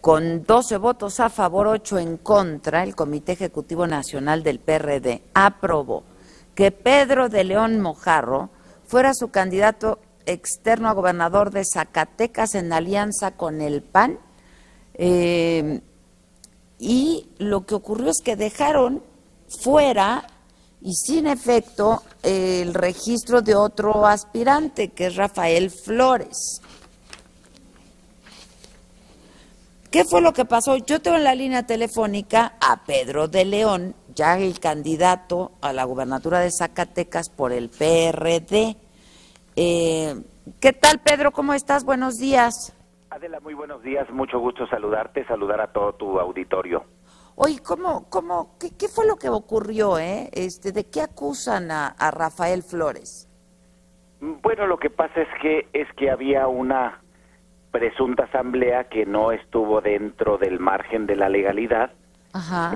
Con 12 votos a favor, 8 en contra, el Comité Ejecutivo Nacional del PRD aprobó que Pedro de León Mojarro fuera su candidato externo a gobernador de Zacatecas en alianza con el PAN. Y lo que ocurrió es que dejaron fuera y sin efecto el registro de otro aspirante, que es Rafael Flores. ¿Qué fue lo que pasó? Yo tengo en la línea telefónica a Pedro de León, ya el candidato a la gubernatura de Zacatecas por el PRD. ¿Qué tal, Pedro? ¿Cómo estás? Buenos días. Adela, muy buenos días. Mucho gusto saludarte, saludar a todo tu auditorio. Oye, qué fue lo que ocurrió, ¿De qué acusan a Rafael Flores? Bueno, lo que pasa es que había una presunta asamblea que no estuvo dentro del margen de la legalidad. Ajá.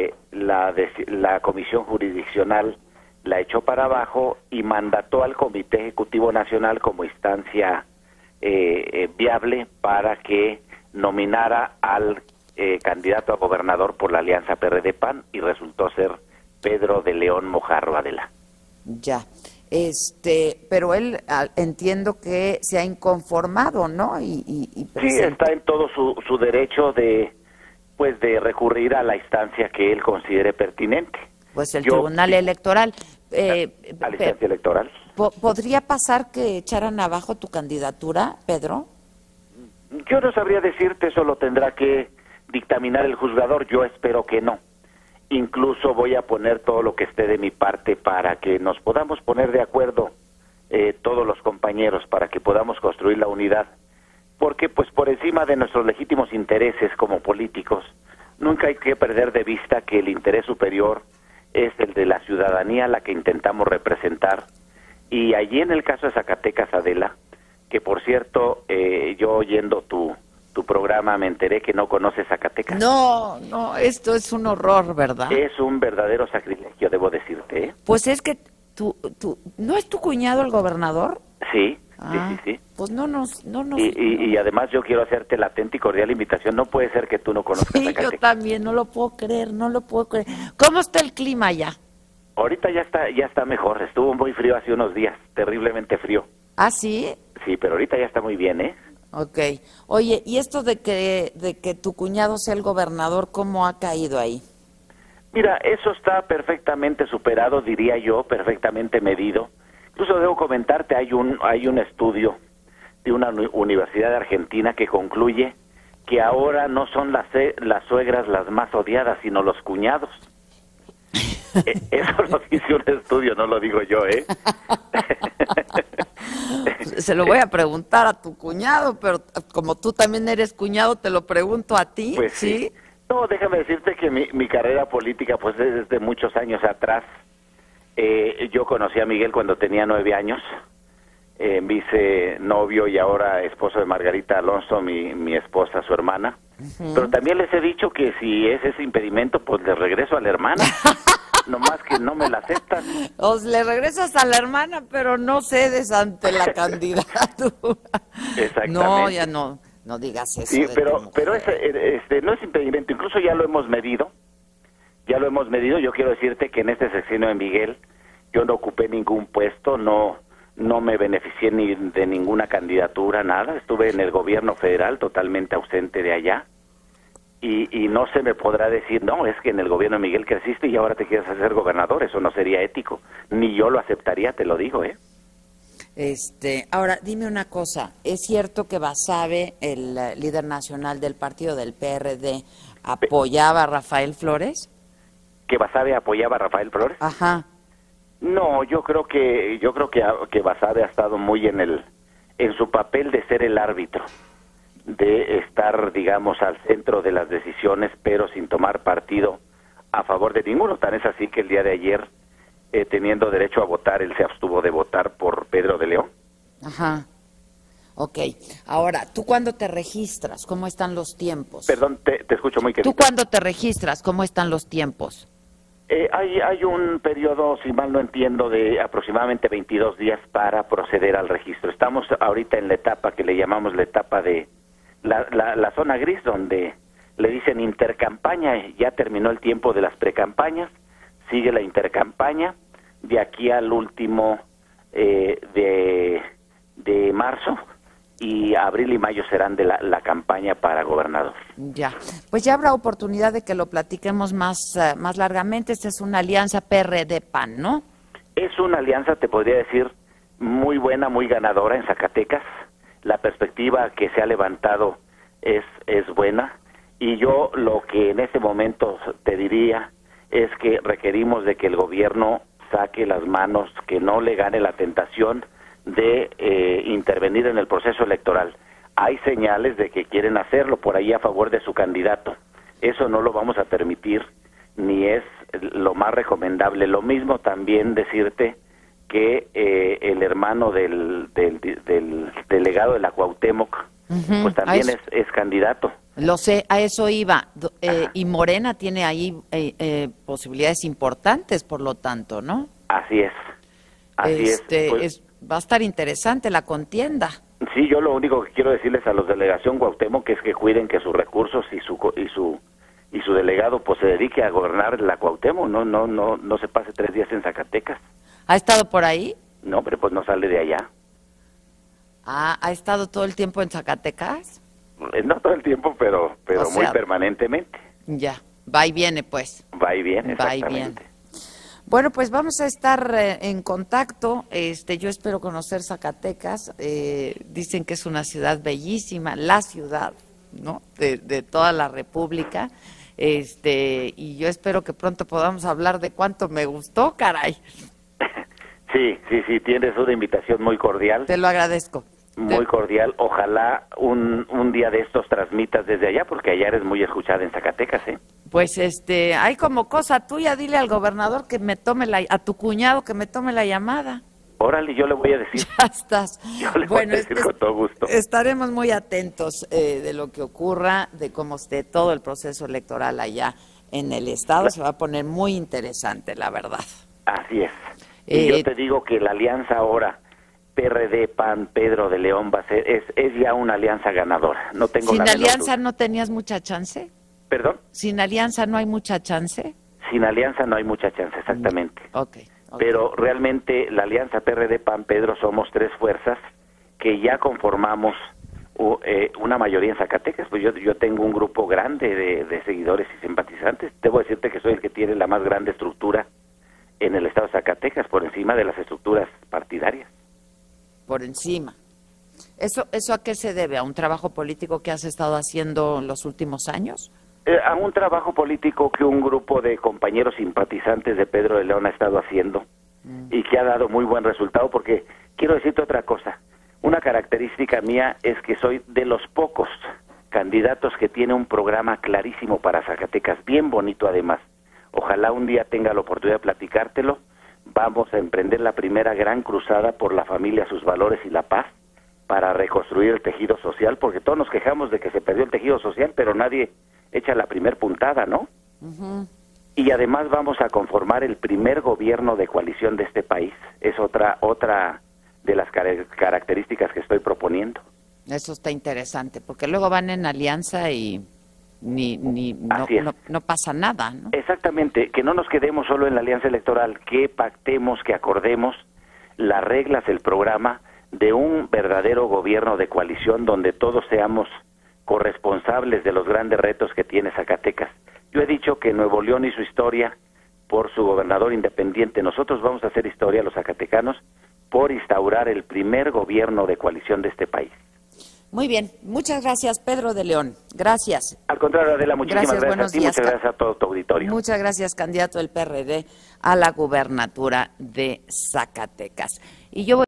La comisión jurisdiccional la echó para abajo y mandató al Comité Ejecutivo Nacional como instancia viable para que nominara al candidato a gobernador por la alianza PRD-PAN, y resultó ser Pedro de León Mojarro, Adela. Ya. Pero él entiendo que se ha inconformado, ¿no? Sí, está en todo su derecho de recurrir a la instancia que él considere pertinente. Pues el Tribunal Electoral. A la instancia electoral. ¿Podría pasar que echaran abajo tu candidatura, Pedro? Yo no sabría decirte, eso lo tendrá que dictaminar el juzgador. Yo espero que no. Incluso voy a poner todo lo que esté de mi parte para que nos podamos poner de acuerdo todos los compañeros, para que podamos construir la unidad, porque pues por encima de nuestros legítimos intereses como políticos, nunca hay que perder de vista que el interés superior es el de la ciudadanía a la que intentamos representar. Y allí en el caso de Zacatecas, Adela, que por cierto, yo oyendo tu programa me enteré que no conoces Zacatecas. No, esto es un horror, ¿verdad? Es un verdadero sacrilegio, debo decirte, ¿eh? Pues es que ¿no es tu cuñado el gobernador? Sí, sí. Pues no nos. Y además yo quiero hacerte la atenta y cordial invitación. No puede ser que tú no conozcas Zacatecas. Yo también, no lo puedo creer. ¿Cómo está el clima allá? Ahorita ya está mejor. Estuvo muy frío hace unos días, terriblemente frío. ¿Ah, sí? Sí, pero ahorita ya está muy bien, ¿eh? Ok. Oye, ¿y esto de que tu cuñado sea el gobernador, cómo ha caído ahí? Mira, eso está perfectamente superado, diría yo, perfectamente medido. Incluso debo comentarte, hay un estudio de una universidad de Argentina que concluye que ahora no son las suegras las más odiadas, sino los cuñados. Eso lo dice un estudio, no lo digo yo, ¿eh? Se lo voy a preguntar a tu cuñado, pero como tú también eres cuñado, te lo pregunto a ti. Pues sí. No, déjame decirte que mi carrera política pues es desde muchos años atrás. Yo conocí a Miguel cuando tenía 9 años, me hice novio y ahora esposo de Margarita Alonso, mi esposa, su hermana. Pero también les he dicho que si es ese impedimento, pues le regreso a la hermana. Nomás que no me la aceptan. Le regresas a la hermana, pero no cedes ante la candidatura. Exactamente. No, ya no digas eso. Sí, pero no es impedimento, incluso ya lo hemos medido. Yo quiero decirte que en este sexenio de Miguel yo no ocupé ningún puesto, no me beneficié ni de ninguna candidatura, nada. Estuve en el gobierno federal totalmente ausente de allá. Y no se me podrá decir, no, es que en el gobierno de Miguel creciste y ahora te quieres hacer gobernador. Eso no sería ético, ni yo lo aceptaría, te lo digo, ¿eh? Ahora, dime una cosa, ¿es cierto que Basabe, el líder nacional del partido del PRD, apoyaba a Rafael Flores? ¿Que Basabe apoyaba a Rafael Flores? Ajá. No, yo creo que Basabe ha estado muy en su papel de ser el árbitro, de estar, digamos, al centro de las decisiones, pero sin tomar partido a favor de ninguno. Tan es así que el día de ayer, teniendo derecho a votar, él se abstuvo de votar por Pedro de León. Ajá. Ok. Ahora, ¿tú cuándo te registras? ¿Cómo están los tiempos? Perdón, te escucho muy querido. ¿Tú cuándo te registras? ¿Cómo están los tiempos? Hay un periodo, si mal no entiendo, de aproximadamente 22 días para proceder al registro. Estamos ahorita en la etapa que le llamamos la etapa de la zona gris donde le dicen intercampaña. Ya terminó el tiempo de las precampañas, sigue la intercampaña de aquí al último de marzo, y abril y mayo serán de la campaña para gobernador. Ya, pues ya habrá oportunidad de que lo platiquemos más largamente. Esta es una alianza PRD-PAN, ¿no? Es una alianza, te podría decir, muy buena, muy ganadora en Zacatecas. La perspectiva que se ha levantado es buena, y yo lo que en este momento te diría es que requerimos de que el gobierno saque las manos, que no le gane la tentación de intervenir en el proceso electoral. Hay señales de que quieren hacerlo por ahí a favor de su candidato. Eso no lo vamos a permitir, ni es lo más recomendable. Lo mismo también decirte que el hermano del delegado de la Cuauhtémoc, pues también es candidato. Lo sé, a eso iba. Y Morena tiene ahí posibilidades importantes, por lo tanto, ¿no? Así es. Pues, va a estar interesante la contienda. Sí, yo lo único que quiero decirles a los delegación Cuauhtémoc es que cuiden que sus recursos y su delegado pues se dedique a gobernar la Cuauhtémoc, no se pase 3 días en Zacatecas. ¿Ha estado por ahí? No, pero pues no sale de allá. ¿Ha estado todo el tiempo en Zacatecas? No todo el tiempo, pero muy permanentemente. Ya, va y viene pues. Va y viene, exactamente. Va y viene. Bueno, pues vamos a estar en contacto. Yo espero conocer Zacatecas. Dicen que es una ciudad bellísima, la ciudad, ¿no? De toda la República. Y yo espero que pronto podamos hablar de cuánto me gustó, caray. Sí, tienes una invitación muy cordial. Te lo agradezco. Muy cordial. Ojalá un día de estos transmitas desde allá, porque allá eres muy escuchada en Zacatecas, ¿eh? Pues hay como cosa tuya, dile al gobernador que me tome a tu cuñado que me tome la llamada. Órale, yo le voy a decir. Ya estás. Yo le voy a decir con todo gusto. Estaremos muy atentos de lo que ocurra, de cómo esté todo el proceso electoral allá en el estado. Se va a poner muy interesante, la verdad. Así es. Y yo te digo que la alianza ahora PRD, PAN, Pedro de León va a ser, es ya una alianza ganadora. No tengo ¿Sin la menor alianza duda. no tenías mucha chance? ¿Perdón? ¿Sin alianza no hay mucha chance? Sin alianza no hay mucha chance, exactamente. Okay. Pero realmente la alianza PRD, PAN, Pedro somos 3 fuerzas que ya conformamos una mayoría en Zacatecas. Pues yo tengo un grupo grande de seguidores y simpatizantes. Debo decirte que soy el que tiene la más grande estructura en el estado de Zacatecas, por encima de las estructuras partidarias. Por encima. ¿Eso a qué se debe? ¿A un trabajo político que has estado haciendo en los últimos años? A un trabajo político que un grupo de compañeros simpatizantes de Pedro de León ha estado haciendo y que ha dado muy buen resultado, porque quiero decirte otra cosa. Una característica mía es que soy de los pocos candidatos que tiene un programa clarísimo para Zacatecas, bien bonito además. Ojalá un día tenga la oportunidad de platicártelo. Vamos a emprender la primera gran cruzada por la familia, sus valores y la paz, para reconstruir el tejido social, porque todos nos quejamos de que se perdió el tejido social, pero nadie echa la primer puntada, ¿no? Uh-huh. Y además vamos a conformar el primer gobierno de coalición de este país. Es otra de las características que estoy proponiendo. Eso está interesante, porque luego van en alianza y no pasa nada, ¿no? Exactamente, que no nos quedemos solo en la alianza electoral, que pactemos, que acordemos las reglas, el programa de un verdadero gobierno de coalición donde todos seamos corresponsables de los grandes retos que tiene Zacatecas. Yo he dicho que Nuevo León hizo historia por su gobernador independiente. Nosotros vamos a hacer historia, los zacatecanos, por instaurar el primer gobierno de coalición de este país. Muy bien, muchas gracias, Pedro de León. Gracias. Al contrario, Adela, muchísimas gracias a ti, muchas gracias a todo tu auditorio. Muchas gracias, candidato del PRD a la gubernatura de Zacatecas. Y yo voy